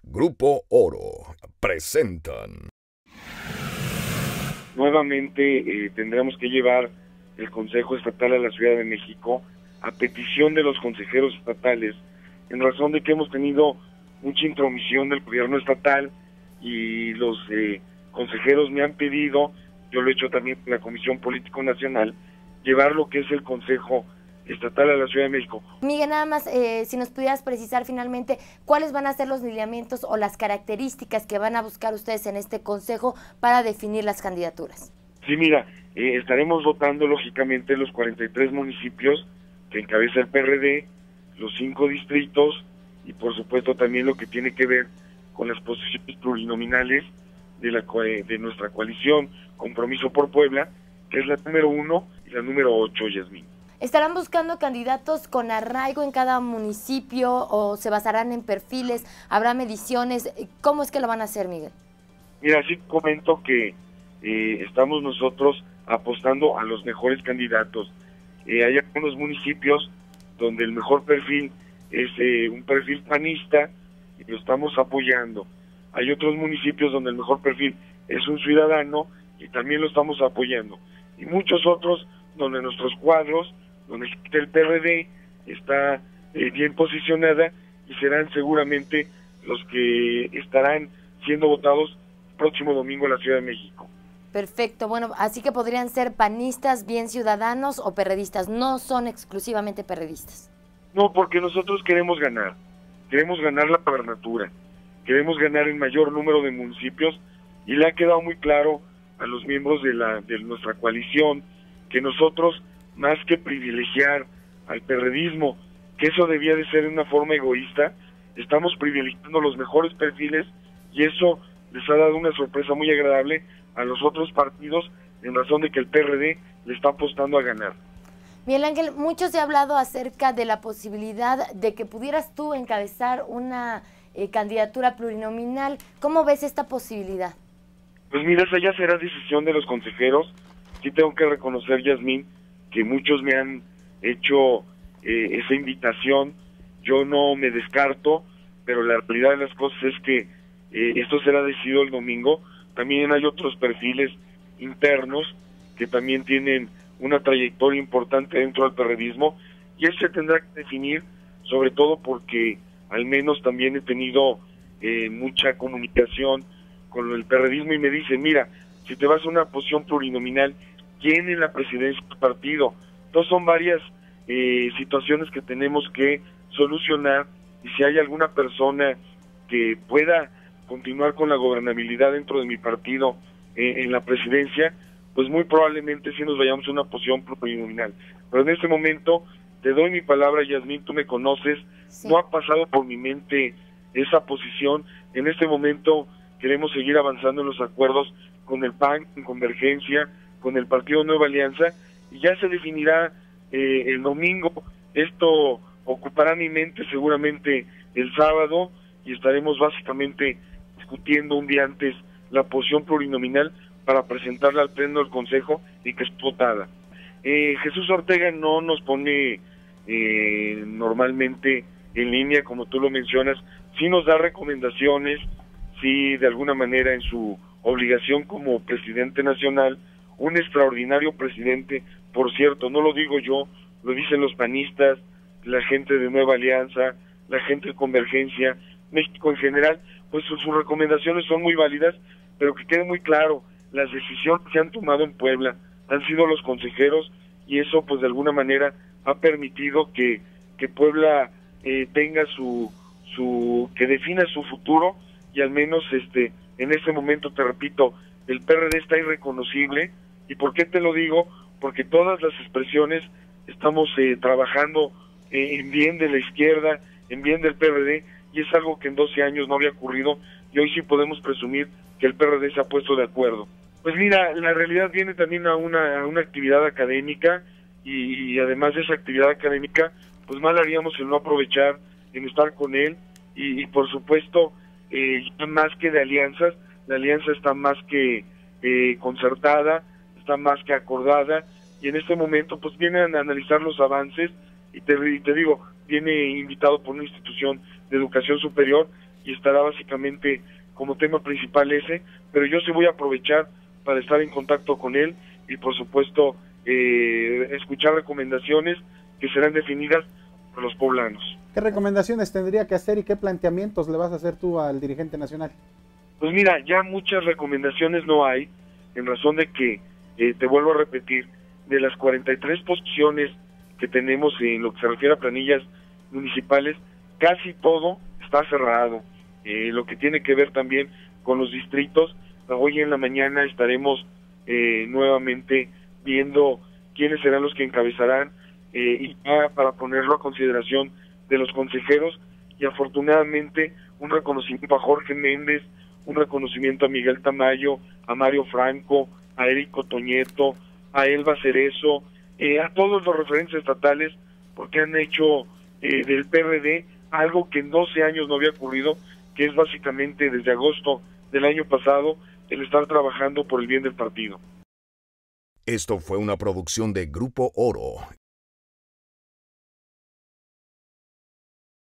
Grupo Oro presentan. Nuevamente tendremos que llevar el Consejo Estatal a la Ciudad de México a petición de los consejeros estatales, en razón de que hemos tenido mucha intromisión del gobierno estatal y los consejeros me han pedido, yo lo he hecho también en la Comisión Político Nacional, llevar lo que es el Consejo Estatal a la Ciudad de México. Miguel, nada más, si nos pudieras precisar finalmente cuáles van a ser los lineamientos o las características que van a buscar ustedes en este consejo para definir las candidaturas. Sí, mira, estaremos votando lógicamente los 43 municipios que encabeza el PRD, los 5 distritos y por supuesto también lo que tiene que ver con las posiciones plurinominales de nuestra coalición Compromiso por Puebla, que es la número 1 y la número 8, Yasmín. ¿Estarán buscando candidatos con arraigo en cada municipio o se basarán en perfiles? ¿Habrá mediciones? ¿Cómo es que lo van a hacer, Miguel? Mira, sí comento que estamos nosotros apostando a los mejores candidatos. Hay algunos municipios donde el mejor perfil es un perfil panista y lo estamos apoyando. Hay otros municipios donde el mejor perfil es un ciudadano y también lo estamos apoyando. Y muchos otros donde nuestros cuadros, donde el PRD está bien posicionada y serán seguramente los que estarán siendo votados el próximo domingo en la Ciudad de México. Perfecto, bueno, así que podrían ser panistas, bien ciudadanos o perredistas, no son exclusivamente perredistas. No, porque nosotros queremos ganar la gobernatura, queremos ganar el mayor número de municipios y le ha quedado muy claro a los miembros de nuestra coalición que nosotros, más que privilegiar al perredismo, que eso debía de ser de una forma egoísta, estamos privilegiando los mejores perfiles y eso les ha dado una sorpresa muy agradable a los otros partidos en razón de que el PRD le está apostando a ganar. Miguel Ángel, mucho se ha hablado acerca de la posibilidad de que pudieras tú encabezar una candidatura plurinominal. ¿Cómo ves esta posibilidad? Pues mira, esa ya será decisión de los consejeros. Sí tengo que reconocer, Yasmín, que muchos me han hecho esa invitación. Yo no me descarto, pero la realidad de las cosas es que esto será decidido el domingo. También hay otros perfiles internos que también tienen una trayectoria importante dentro del perredismo y él se tendrá que definir, sobre todo porque al menos también he tenido mucha comunicación con el perredismo y me dicen, mira, si te vas a una posición plurinominal, ¿quién en la presidencia del partido? Entonces son varias situaciones que tenemos que solucionar y si hay alguna persona que pueda continuar con la gobernabilidad dentro de mi partido en la presidencia, pues muy probablemente sí nos vayamos a una posición plurinominal. Pero en este momento te doy mi palabra, Yasmín, tú me conoces, sí. No ha pasado por mi mente esa posición. En este momento queremos seguir avanzando en los acuerdos con el PAN, en Convergencia, con el Partido Nueva Alianza, y ya se definirá el domingo. Esto ocupará mi mente seguramente el sábado y estaremos básicamente discutiendo un día antes la posición plurinominal para presentarla al pleno del Consejo y que es votada. Jesús Ortega no nos pone normalmente en línea, como tú lo mencionas, sí nos da recomendaciones, sí de alguna manera en su obligación como presidente nacional, un extraordinario presidente, por cierto, no lo digo yo, lo dicen los panistas, la gente de Nueva Alianza, la gente de Convergencia, México en general, pues sus recomendaciones son muy válidas, pero que quede muy claro, las decisiones que han tomado en Puebla han sido los consejeros y eso pues de alguna manera ha permitido que Puebla tenga que defina su futuro y al menos en este momento, te repito, el PRD está irreconocible. ¿Y por qué te lo digo? Porque todas las expresiones estamos trabajando en bien de la izquierda, en bien del PRD, y es algo que en 12 años no había ocurrido, y hoy sí podemos presumir que el PRD se ha puesto de acuerdo. Pues mira, la realidad viene también a una actividad académica, y además de esa actividad académica, pues mal haríamos en no aprovechar, en estar con él, y por supuesto, más que de alianzas, la alianza está más que concertada, está más que acordada, y en este momento pues vienen a analizar los avances, y te digo, viene invitado por una institución de educación superior, y estará básicamente como tema principal ese, pero yo sí voy a aprovechar para estar en contacto con él y por supuesto escuchar recomendaciones que serán definidas por los poblanos. ¿Qué recomendaciones tendría que hacer y qué planteamientos le vas a hacer tú al dirigente nacional? Pues mira, ya muchas recomendaciones no hay, en razón de que, te vuelvo a repetir, de las 43 posiciones que tenemos en lo que se refiere a planillas municipales, casi todo está cerrado. Lo que tiene que ver también con los distritos, hoy en la mañana estaremos nuevamente viendo quiénes serán los que encabezarán y ya para ponerlo a consideración de los consejeros, y afortunadamente un reconocimiento a Jorge Méndez, un reconocimiento a Miguel Tamayo, a Mario Franco, a Érico Toñeto, a Elba Cerezo, a todos los referentes estatales, porque han hecho del PRD algo que en 12 años no había ocurrido, que es básicamente desde agosto del año pasado el estar trabajando por el bien del partido. Esto fue una producción de Grupo Oro.